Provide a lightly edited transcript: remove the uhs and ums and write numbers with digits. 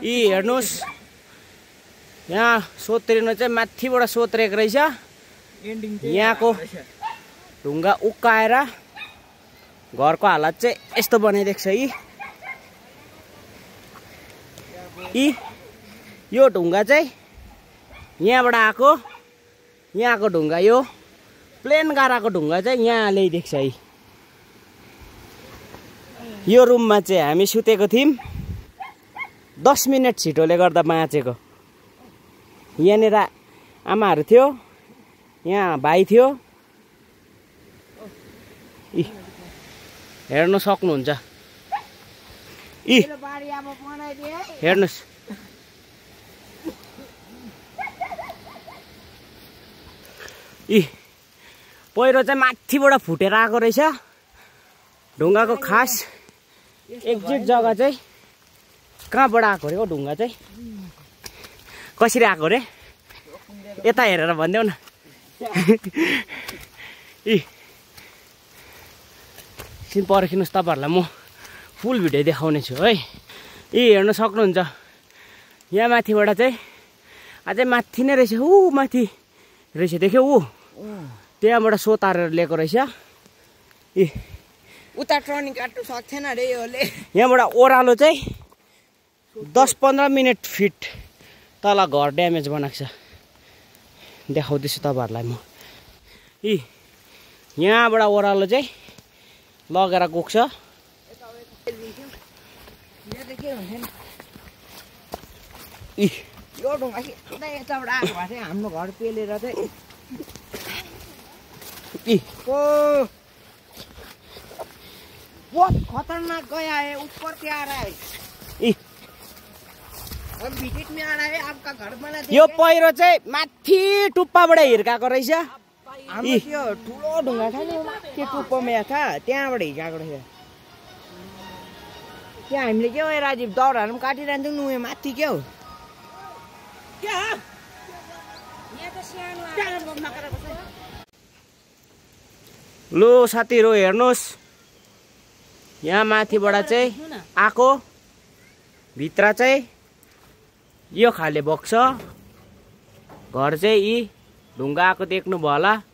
यी हेर्नुस् यहाँ सोत्रिनु चाहिँ माथिबाट सोत्रेको रहेछ। यहाँको ढुङ्गा उक्काएर घरको हालत चाहिँ यस्तो बनाइदिएको छ। यी यो ढुङ्गा चाहिँ यहाँबाट आएको, यहाँको ढुङ्गा यो प्लेन गाराको ढुङ्गा चाहिँ यहाँ ल्याइदिएको छ। यो रुममा चाहिँ हामी सुतेको थियौँ, 10 मिनट छिटोले गर्दा बाँचेको। यहाँनिर आमाहरू थियो, यहाँ भाइ थियो। हेर्नु सक्नुहुन्छ। हेर्नुहोस् पहिरो चाहिँ माथिबाट फुटेर आएको रहेछ। ढुङ्गाको खास एक्जिट जग्गा चाहिँ कहाँबाट आएको रे? ढुङ्गा चाहिँ कसरी आएको रे? यता हेरेर भनिदेऊ न। एकछिन पर्खिनुहोस्, तपाईँहरूलाई म फुल भिडियो देखाउने छु है। हेर्न सक्नुहुन्छ यहाँ माथिबाट चाहिँ अझै माथि नै रहेछ। माथि रहेछ, देख्यौ? त्यहाँबाट सोतारेर ल्याएको रहेछ। उता टर्निङ काट्नु सक्थेन रे योले। यहाँबाट ओह्रालो चाहिँ 10-15 मिनट फिट तल घर ड्यामेज बनाएको छ। देखाउँदैछु तपाईँहरूलाई म। यहाँबाट ओह्रालो चाहिँ लगेर गएको छ। यो ढुङ्गा यताबाट आएको भए चाहिँ हाम्रो घर पेलेर चाहिँ बहुत खतरनाक गया है, ऊपर से आ रहा है। अब भिजिट में आ रहा है, आपका घर बना देगा। यो पहिरो चाहिँ माथि टुप्पाबाट हिर्काएको रहेछ। हाम्रो त्यो ठुलो ढुङ्गा छ नि, त्यो टुप्पोमा छ, त्यहाँबाट हिर्काएको रहेछ। त्यहाँ हामीले के हो राजीव, दाउराहरू पनि काटिरहन्छौँ नुए माथि के हो। लो साथीहरू हेर्नुहोस्, यहाँ माथिबाट चाहिँ आएको, भित्र चाहिँ यो खाले बक्स घर चाहिँ यी ढुङ्गा आएको देख्नु भयो होला।